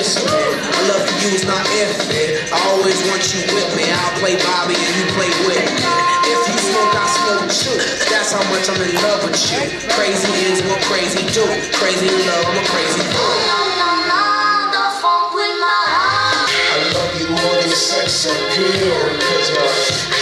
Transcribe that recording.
miss me. I love you is not if it. I always want you with me. I'll play Bobby and you play with me. If you smoke, I smoke too. That's how much I'm in love with you. Crazy is what crazy do. Crazy in love, I'm a crazy fool. I love you more than sex appeal, 'cause